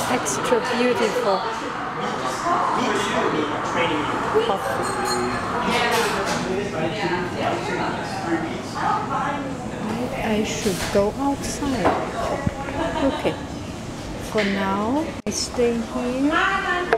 extra beautiful coffee. I should go outside. Okay. For now, I stay here.